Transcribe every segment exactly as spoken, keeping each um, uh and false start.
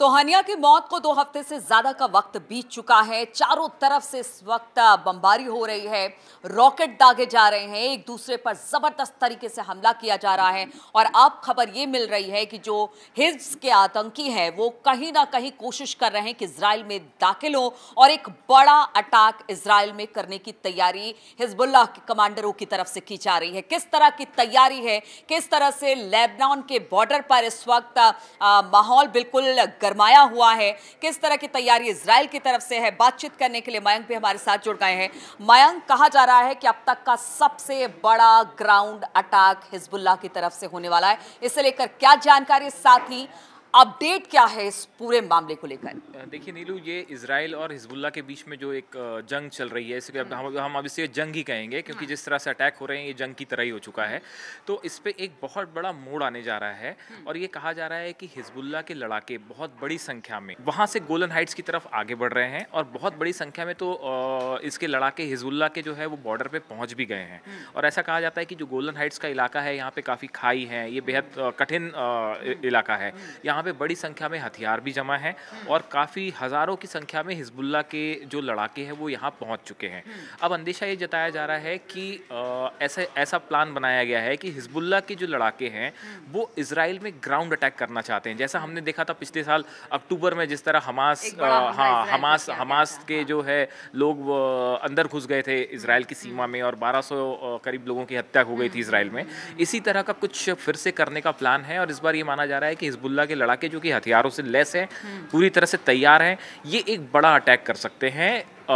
तो हानिया की मौत को दो हफ्ते से ज्यादा का वक्त बीत चुका है। चारों तरफ से इस वक्त बमबारी हो रही है, रॉकेट दागे जा रहे हैं, एक दूसरे पर जबरदस्त तरीके से हमला किया जा रहा है। और अब खबर ये मिल रही है कि जो हिज्ब के आतंकी हैं वो कहीं ना कहीं कोशिश कर रहे हैं कि इजराइल में दाखिल हो और एक बड़ा अटैक इजराइल में करने की तैयारी हिजबुल्लाह के कमांडरों की तरफ से की जा रही है। किस तरह की तैयारी है, किस तरह से लेबनान के बॉर्डर पर इस वक्त माहौल बिल्कुल गरमाया हुआ है, किस तरह की तैयारी इजराइल की तरफ से है, बातचीत करने के लिए मयंक भी हमारे साथ जुड़ गए हैं। मयंक, कहा जा रहा है कि अब तक का सबसे बड़ा ग्राउंड अटैक हिजबुल्लाह की तरफ से होने वाला है। इसे लेकर क्या जानकारी, साथ ही अपडेट क्या है इस पूरे मामले को लेकर? देखिए नीलू, ये इजराइल और हिजबुल्लाह के बीच में जो एक जंग चल रही है, इसलिए अब हम हम अब इसे जंग ही कहेंगे, क्योंकि जिस तरह से अटैक हो रहे हैं ये जंग की तरह ही हो चुका है। तो इस पे एक बहुत बड़ा मोड़ आने जा रहा है और ये कहा जा रहा है कि हिजबुल्लाह के लड़ाके बहुत बड़ी संख्या में वहाँ से गोलन हाइट्स की तरफ आगे बढ़ रहे हैं और बहुत बड़ी संख्या में तो इसके लड़ाके हिजबुल्लाह के जो है वो बॉर्डर पे पहुँच भी गए हैं। और ऐसा कहा जाता है कि जो गोलन हाइट्स का इलाका है, यहाँ पे काफ़ी खाई है, ये बेहद कठिन इलाका है, यहाँ पे बड़ी संख्या में हथियार भी जमा है और काफ़ी हज़ारों की संख्या में हिजबुल्लाह के जो लड़ाके हैं वो यहाँ पहुँच चुके हैं। अब अंदेशा ये जताया जा रहा है कि ऐसा ऐसा प्लान बनाया गया है कि हिजबुल्लाह के जो लड़ाके हैं वो इजराइल में ग्राउंड अटैक करना चाहते हैं। जैसा हमने देखा था पिछले साल अक्टूबर में, जिस तरह हमास हाँ हमास हमास के जो है लोग अंदर घुस गए थे इजराइल की सीमा में और बारह सौ करीब लोगों की हत्या हो गई थी इजराइल में। इसी तरह का कुछ फिर से करने का प्लान है और इस बार ये माना जा रहा है कि हिजबुल्लाह के लड़ाके जो कि हथियारों से लैस हैं, पूरी तरह से तैयार हैं, ये एक बड़ा अटैक कर सकते हैं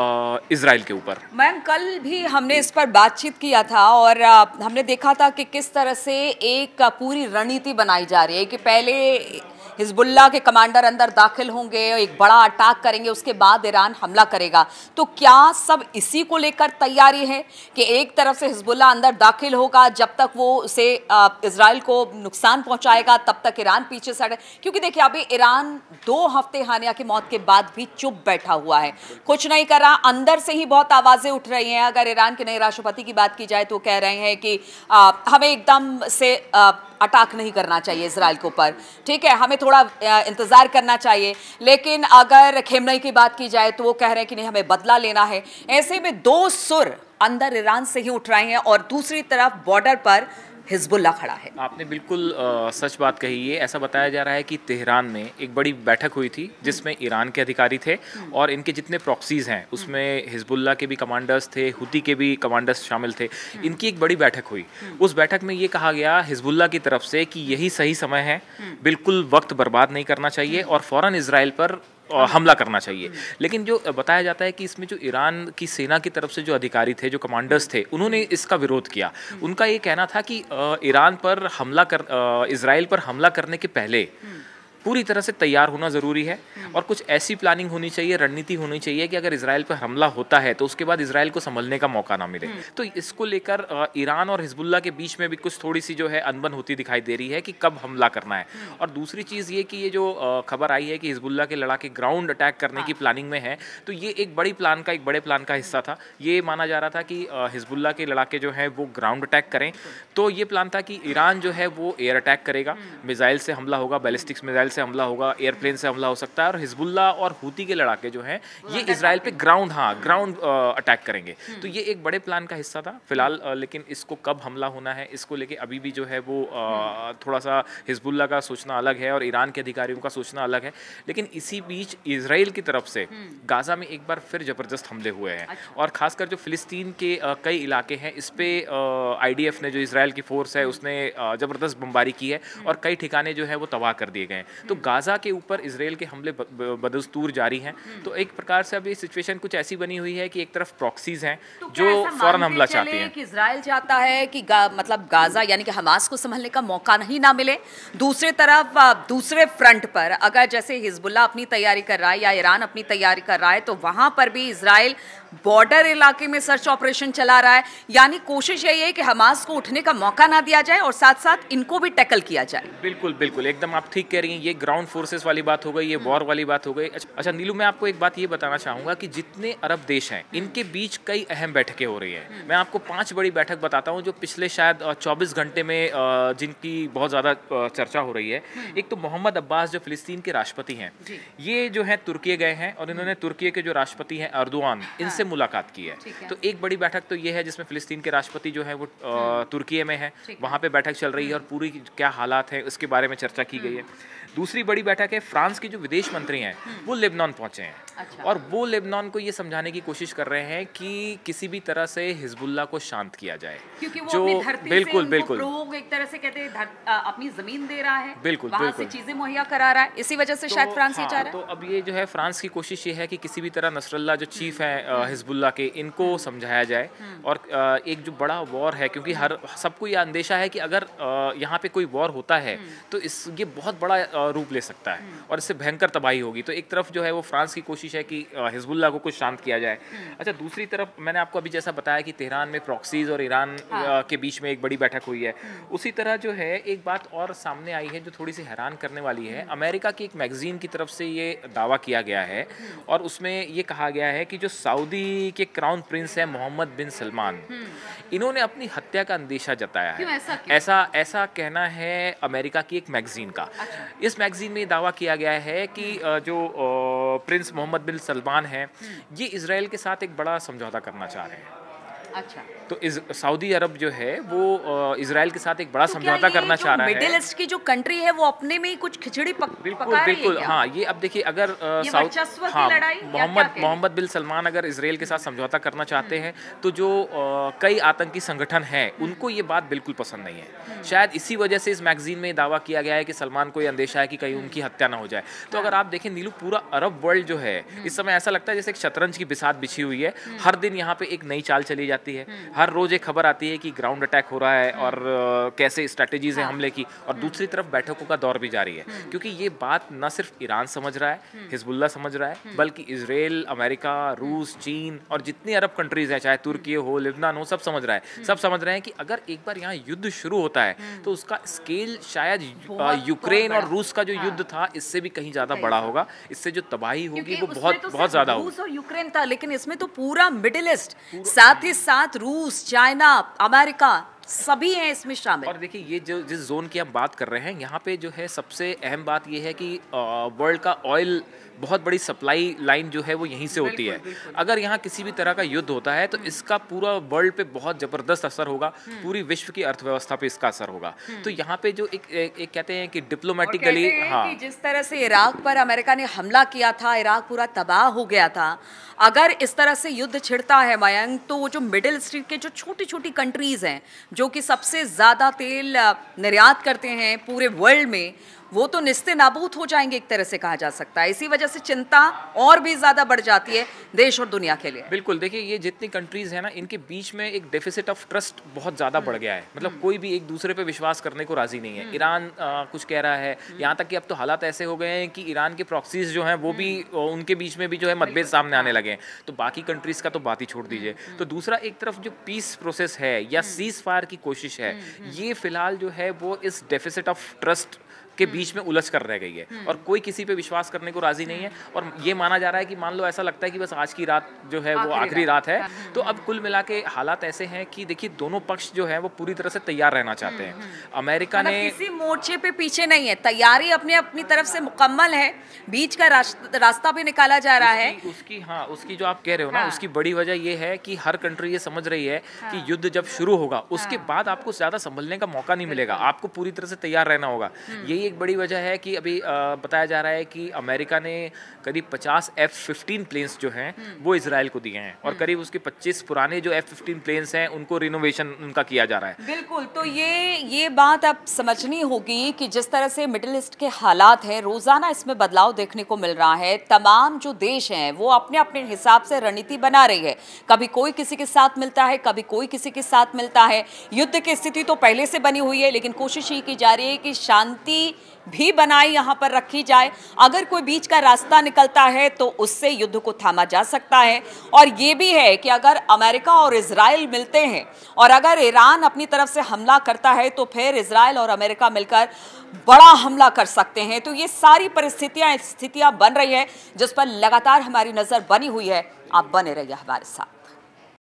इजराइल के ऊपर। मैम, कल भी हमने इस पर बातचीत किया था और हमने देखा था कि किस तरह से एक पूरी रणनीति बनाई जा रही है कि पहले हिजबुल्लाह के कमांडर अंदर दाखिल होंगे, एक बड़ा अटैक करेंगे, उसके बाद ईरान हमला करेगा। तो क्या सब इसी को लेकर तैयारी है कि एक तरफ से हिजबुल्लाह अंदर दाखिल होगा, जब तक वो उसे इजराइल को नुकसान पहुंचाएगा तब तक ईरान पीछे से हटे? क्योंकि देखिए अभी ईरान दो हफ्ते हानिया की मौत के बाद भी चुप बैठा हुआ है, कुछ नहीं कर रहा। अंदर से ही बहुत आवाजें उठ रही हैं। अगर ईरान के नए राष्ट्रपति की बात की जाए तो कह रहे हैं कि आ, हमें एकदम से आ, अटैक नहीं करना चाहिए इजराइल के ऊपर, ठीक है, हमें थोड़ा इंतजार करना चाहिए। लेकिन अगर खेमनई की बात की जाए तो वो कह रहे हैं कि नहीं, हमें बदला लेना है। ऐसे में दो सुर अंदर ईरान से ही उठ रहे हैं और दूसरी तरफ बॉर्डर पर हिजबुल्लाह खड़ा है। आपने बिल्कुल आ, सच बात कही है। ऐसा बताया जा रहा है कि तेहरान में एक बड़ी बैठक हुई थी जिसमें ईरान के अधिकारी थे और इनके जितने प्रॉक्सीज हैं उसमें हिजबुल्लाह के भी कमांडर्स थे, हुती के भी कमांडर्स शामिल थे। इनकी एक बड़ी बैठक हुई। उस बैठक में ये कहा गया हिजबुल्लाह की तरफ से कि यही सही समय है, बिल्कुल वक्त बर्बाद नहीं करना चाहिए और फौरन इजराइल पर हमला करना चाहिए। लेकिन जो बताया जाता है कि इसमें जो ईरान की सेना की तरफ से जो अधिकारी थे, जो कमांडर्स थे, उन्होंने इसका विरोध किया। उनका ये कहना था कि ईरान पर हमला कर इजराइल पर हमला करने के पहले पूरी तरह से तैयार होना ज़रूरी है और कुछ ऐसी प्लानिंग होनी चाहिए, रणनीति होनी चाहिए कि अगर इजराइल पर हमला होता है तो उसके बाद इजराइल को संभलने का मौका ना मिले। तो इसको लेकर ईरान और हिजबुल्लाह के बीच में भी कुछ थोड़ी सी जो है अनबन होती दिखाई दे रही है कि कब हमला करना है। और दूसरी चीज़ ये कि ये जो खबर आई है कि हिजबुल्लाह के लड़ाके ग्राउंड अटैक करने की प्लानिंग में है, तो ये एक बड़ी प्लान का एक बड़े प्लान का हिस्सा था। ये माना जा रहा था कि हिजबुल्लाह के लड़ाके जो हैं वो ग्राउंड अटैक करें। तो ये प्लान था कि ईरान जो है वो एयर अटैक करेगा, मिसाइल से हमला होगा, बैलिस्टिक्स मिसाइल से हमला होगा, एयरप्लेन से हमला हो सकता है और हिजबुल्लाह और हुती के लड़ाके जो हैं ये इजराइल पे ग्राउंड हाँ ग्राउंड अटैक करेंगे। तो ये एक बड़े प्लान का हिस्सा था फिलहाल। लेकिन इसको कब हमला होना है इसको लेके अभी भी जो है वो आ, थोड़ा सा हिजबुल्लाह का सोचना अलग है और ईरान के अधिकारियों का सोचना अलग है। लेकिन इसी बीच इजराइल की तरफ से गाजा में एक बार फिर जबरदस्त हमले हुए हैं और खासकर जो फिलिस्तीन के आ, कई इलाके हैं इस पे आई डी एफ ने, जो इजराइल की फोर्स है, उसने जबरदस्त बमबारी की है और कई ठिकाने जो है वो तबाह कर दिए गए हैं। तो गाजा के ऊपर इजराइल के हमले बदस्तूर जारी हैं। तो एक प्रकार से अभी सिचुएशन कुछ ऐसी बनी हुई है कि एक तरफ प्रॉक्सीज हैं तो जो फौरन हमला चाहती हैं कि इजराइल चाहता है कि गा, मतलब गाजा यानी कि हमास को संभलने का मौका नहीं ना मिले। दूसरी तरफ दूसरे फ्रंट पर अगर जैसे हिजबुल्लाह अपनी तैयारी कर रहा है या ईरान अपनी तैयारी कर रहा है तो वहां पर भी इजराइल बॉर्डर इलाके में सर्च ऑपरेशन चला रहा है। यानी कोशिश यही है कि हमास को उठने का मौका ना दिया जाए और साथ साथ इनको भी टैकल किया जाए। बिल्कुल बिल्कुल, एकदम आप ठीक कह रही हैं। ये ग्राउंड फोर्सेस वाली बात हो गई, ये वॉर वाली बात हो गई। अच्छा नीलू, मैं आपको एक बात ये बताना चाहूँगा कि जितने अरब देश हैं इनके बीच कई अहम बैठकें हो रही हैं। मैं आपको पाँच बड़ी बैठक बताता हूँ जो पिछले शायद चौबीस घंटे में जिनकी बहुत ज़्यादा चर्चा हो रही है। एक तो मोहम्मद अब्बास जो फ़िलिस्तीन के राष्ट्रपति हैं, ये जो है तुर्की गए हैं और इन्होंने तुर्की के जो राष्ट्रपति हैं अर्दोआन, इनसे मुलाकात की है। तो एक बड़ी बैठक तो ये है जिसमें फ़िलिस्तीन के राष्ट्रपति जो है वो तुर्की में है, वहाँ पे बैठक चल रही है और पूरी क्या हालात है उसके बारे में चर्चा की गई है। दूसरी बड़ी बैठक है, फ्रांस के जो विदेश मंत्री हैं वो लेबनान पहुंचे हैं। अच्छा। और वो लेबनान को ये समझाने की कोशिश कर रहे हैं कि किसी भी तरह से हिजबुल्लाह को शांत किया जाए, क्योंकि वो जो अपनी धरती बिल्कुल से बिल्कुल एक तरह से कहते हैं अपनी जमीन दे रहा है, बिल्कुल वहां बिल्कुल से चीजें मुहैया करा रहा है, इसी वजह से तो, शायद फ्रांस ये हाँ, चाह रहा है। तो अब ये जो है फ्रांस की कोशिश ये है कि किसी भी तरह नसरल्लाह जो चीफ है हिजबुल्लाह के, इनको समझाया जाए। और एक जो बड़ा वॉर है, क्योंकि हर सबको ये अंदेशा है कि अगर यहाँ पे कोई वॉर होता है तो इस ये बहुत बड़ा रूप ले सकता है और इससे भयंकर तबाही होगी। तो एक तरफ जो है वो फ्रांस की कोशिश है कि हिजबुल्लाह को कुछ शांत किया जाए। अच्छा, दूसरी तरफ मैंने आपको अभी जैसा बताया कि तेहरान में प्रॉक्सीज और ईरान हाँ। के बीच में एक बड़ी बैठक हुई है। उसी तरह जो है एक बात और सामने आई है जो थोड़ी सी हैरान करने वाली है। अमेरिका की एक मैगजीन की तरफ से ये दावा किया गया है और उसमें ये कहा गया है कि जो सऊदी के क्राउन प्रिंस है मोहम्मद बिन सलमान, इन्होंने अपनी हत्या का अंदेशा जताया है। ऐसा ऐसा ऐसा कहना है अमेरिका की एक मैगजीन का। अच्छा। इस मैगजीन में दावा किया गया है कि जो प्रिंस मोहम्मद बिन सलमान है ये इजराइल के साथ एक बड़ा समझौता करना चाह रहे हैं। अच्छा। तो इस सऊदी अरब जो है वो इजराइल के साथ एक बड़ा तो समझौता करना चाह रहा है। मिडिल ईस्ट की जो कंट्री है वो अपने में ही कुछ खिचड़ी पक, बिल्कुल पका बिल्कुल रही है। हाँ, ये अब देखिए अगर साउथ हाँ, मोहम्मद मोहम्मद बिन सलमान अगर इजराइल के साथ समझौता करना चाहते हैं तो जो आ, कई आतंकी संगठन हैं उनको ये बात बिल्कुल पसंद नहीं है। शायद इसी वजह से इस मैगजीन में दावा किया गया है कि सलमान को ये अंदेशा है कि कहीं उनकी हत्या ना हो जाए। तो अगर आप देखें नीलू, पूरा अरब वर्ल्ड जो है इस समय ऐसा लगता है जैसे एक शतरंज की बिसात बिछी हुई है। हर दिन यहाँ पे एक नई चाल चली जाती है, हर रोज एक खबर आती है कि ग्राउंड अटैक हो रहा है और कैसे स्ट्रेटेजीज हैं हमले की, और दूसरी तरफ बैठकों का दौर भी जारी है। क्योंकि ये बात न सिर्फ ईरान समझ रहा है, हिजबुल्लाह समझ रहा है, बल्कि इजराइल, अमेरिका, रूस, चीन और जितनी अरब कंट्रीज हैं, चाहे तुर्की हो, लेबनान हो, सब समझ रहा है। सब समझ रहे हैं कि अगर एक बार यहाँ युद्ध शुरू होता है तो उसका स्केल शायद यूक्रेन और रूस का जो युद्ध था इससे भी कहीं ज्यादा बड़ा होगा। इससे जो तबाही होगी वो बहुत बहुत ज्यादा होगी। रूस और यूक्रेन था, लेकिन इसमें तो पूरा मिडिल ईस्ट, साथ ही साथ रूस, चाइना, अमेरिका सभी हैं इसमें शामिल। और देखिए ये जो जिस जोन की हम बात कर रहे हैं यहाँ पे जो है सबसे अहम बात ये है कि वर्ल्ड का ऑयल बहुत बड़ी सप्लाई लाइन जो है वो यहीं से होती है। अगर यहाँ किसी भी तरह का युद्ध होता है तो इसका पूरा वर्ल्ड पे बहुत ज़बरदस्त असर होगा, पूरी विश्व की अर्थव्यवस्था पे इसका असर होगा। तो यहाँ पे जो एक, एक, एक कहते हैं कि डिप्लोमेटिकली, हाँ, कि जिस तरह से इराक पर अमेरिका ने हमला किया था, इराक पूरा तबाह हो गया था। अगर इस तरह से युद्ध छिड़ता है मयंक, तो वो जो मिडिल ईस्ट के जो छोटी छोटी कंट्रीज हैं जो कि सबसे ज़्यादा तेल निर्यात करते हैं पूरे वर्ल्ड में, वो तो निस्ते नाबूद हो जाएंगे, एक तरह से कहा जा सकता है। इसी वजह से चिंता और भी ज़्यादा बढ़ जाती है देश और दुनिया के लिए। बिल्कुल, देखिए ये जितनी कंट्रीज़ हैं ना, इनके बीच में एक डेफिसिट ऑफ ट्रस्ट बहुत ज़्यादा बढ़ गया है। मतलब कोई भी एक दूसरे पे विश्वास करने को राज़ी नहीं है। ईरान आ, कुछ कह रहा है, यहाँ तक कि अब तो हालात ऐसे हो गए हैं कि ईरान के प्रॉक्सीज जो हैं वो भी, उनके बीच में भी जो है मतभेद सामने आने लगे हैं। तो बाकी कंट्रीज़ का तो बात ही छोड़ दीजिए। तो दूसरा, एक तरफ जो पीस प्रोसेस है या सीज फायर की कोशिश है, ये फिलहाल जो है वो इस डेफिसिट ऑफ ट्रस्ट के बीच में उलझ कर रह गई है और कोई किसी पे विश्वास करने को राजी नहीं है। और ये माना जा रहा है कि मान लो ऐसा लगता है कि बस आज की रात जो है वो आखिरी रात है। तो अब कुल मिला के हालात ऐसे हैं कि देखिए दोनों पक्ष जो है वो पूरी तरह से तैयार रहना चाहते हैं। अमेरिका ने किसी मोर्चे पे पीछे नहीं है, तैयारी अपने अपनी तरफ से मुकम्मल है, बीच का रास्ता भी निकाला जा रहा है। उसकी हाँ उसकी जो आप कह रहे हो ना, उसकी बड़ी वजह ये है कि हर कंट्री ये समझ रही है कि युद्ध जब शुरू होगा उसके बाद आपको ज्यादा संभलने का मौका नहीं मिलेगा, आपको पूरी तरह से तैयार रहना होगा। यही एक बड़ी वजह है कि अभी बताया जा रहा है कि अमेरिका ने करीब पचास एफ फिफ्टीन प्लेन्स जो हैं वो इजराइल को दिए हैं और करीब उसके पच्चीस पुराने जो एफ फिफ्टीन प्लेन्स हैं उनको रिनोवेशन उनका किया जा रहा है। बिल्कुल, तो ये ये बात अब समझनी होगी कि जिस तरह से मिडिल ईस्ट के हालात हैं, रोजाना इसमें बदलाव देखने को मिल रहा है। तमाम जो देश हैं वो अपने अपने हिसाब से रणनीति बना रही है, कभी कोई किसी के साथ मिलता है, कभी कोई किसी के साथ मिलता है। युद्ध की स्थिति तो पहले से बनी हुई है, लेकिन कोशिश ये की जा रही है कि शांति भी बनाई यहाँ पर रखी जाए। अगर कोई बीच का रास्ता निकलता है तो उससे युद्ध को थामा जा सकता है। और ये भी है कि अगर अमेरिका और इजराइल मिलते हैं और अगर ईरान अपनी तरफ से हमला करता है तो फिर इजराइल और अमेरिका मिलकर बड़ा हमला कर सकते हैं। तो ये सारी परिस्थितियां स्थितियां बन रही है जिस पर लगातार हमारी नजर बनी हुई है। आप बने रहिए हमारे साथ।